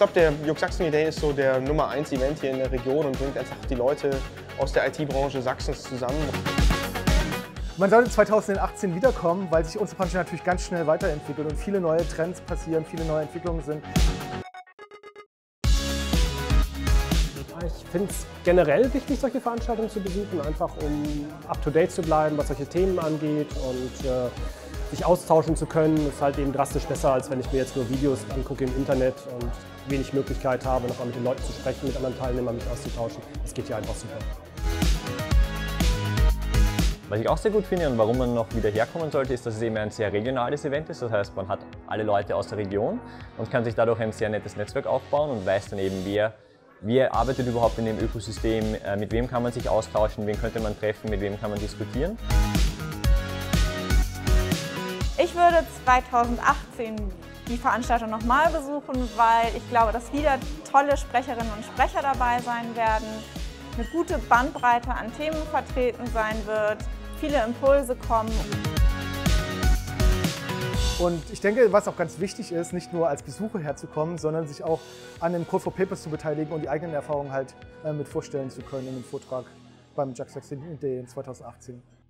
glaube, der Jux Sachsen Day ist so der Nummer 1 Event hier in der Region und bringt einfach die Leute aus der IT-Branche Sachsens zusammen. Man sollte 2018 wiederkommen, weil sich unsere Branche natürlich ganz schnell weiterentwickelt und viele neue Trends passieren, viele neue Entwicklungen sind. Ich finde es generell wichtig, solche Veranstaltungen zu besuchen, einfach um up-to-date zu bleiben, was solche Themen angeht und sich austauschen zu können. Das ist halt eben drastisch besser, als wenn ich mir jetzt nur Videos angucke im Internet und wenig Möglichkeit habe, noch mal mit den Leuten zu sprechen, mit anderen Teilnehmern mich auszutauschen. Das geht hier einfach super. Was ich auch sehr gut finde und warum man noch wieder herkommen sollte, ist, dass es eben ein sehr regionales Event ist. Das heißt, man hat alle Leute aus der Region und kann sich dadurch ein sehr nettes Netzwerk aufbauen und weiß dann eben, wer arbeitet überhaupt in dem Ökosystem, mit wem kann man sich austauschen, wen könnte man treffen, mit wem kann man diskutieren. Ich würde 2018 die Veranstaltung nochmal besuchen, weil ich glaube, dass wieder tolle Sprecherinnen und Sprecher dabei sein werden, eine gute Bandbreite an Themen vertreten sein wird, viele Impulse kommen. Und ich denke, was auch ganz wichtig ist, nicht nur als Besucher herzukommen, sondern sich auch an dem Code for Papers zu beteiligen und die eigenen Erfahrungen halt mit vorstellen zu können in dem Vortrag beim Jux Sachsen Day 2018.